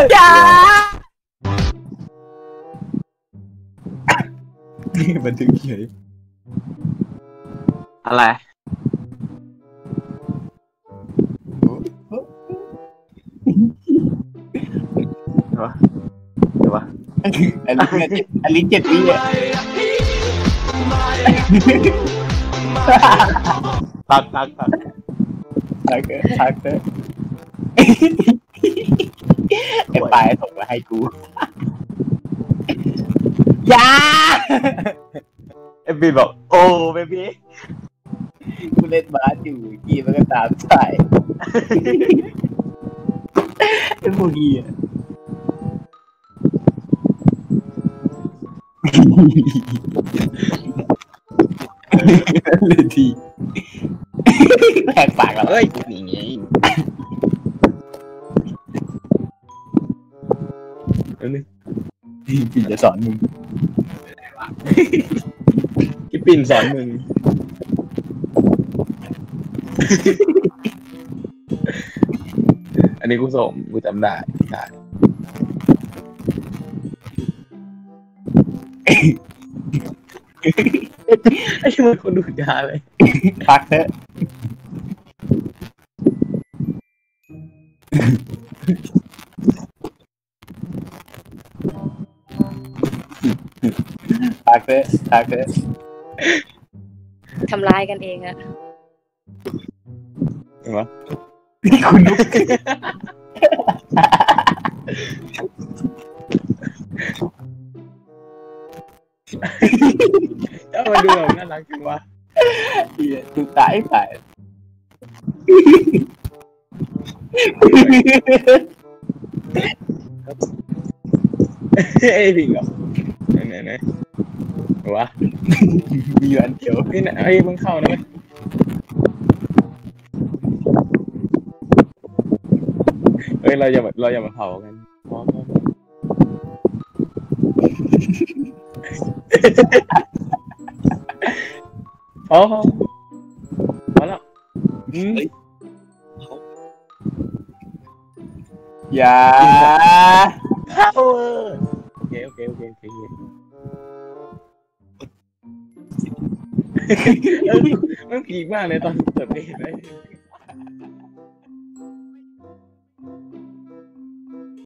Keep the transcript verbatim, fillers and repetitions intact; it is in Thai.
อย่าบันทึกเฉยอะไรวะเดี๋ยววะอันนี้อันนี้เจ็ดวิอ่ะพักพักพักพักเถอะพักเถอะไอ้ปลายส่งมาให้กูอย่าเอฟบีบอกโอ้เบบี้กูเล่นบาสอยู่กีมันก็ตามใส่ไอ้พวกกีอ่ะเลยทีแหกปากแล้วเฮ้ยนี่ไงอันนี้ปิ่นจะสอนมึงพี่ปิ่นสอนมึงอันนี้กูส่งกูจำได้ได้ไอ้ที่มันคนดูดยาเลยพักเถอะพักเถอะพักเถอะทำลายกันเองอะเห็นไหมคุณนุ๊กเอ้ามาดูแบบน่ารักจังวะเฮียดูตายตายเอ้ยพิงเหรอไหนไหนไหนวะมีอันเดียวนี่นะไอ้มึงเข้านะเฮ้ยเราอย่าเราอย่ามาเผากันพร้อมพร้อมพอแล้วอย่าโอเคโอเคโอเคโอเคมันผีมากเลยตอนจบนี่เห็นไหม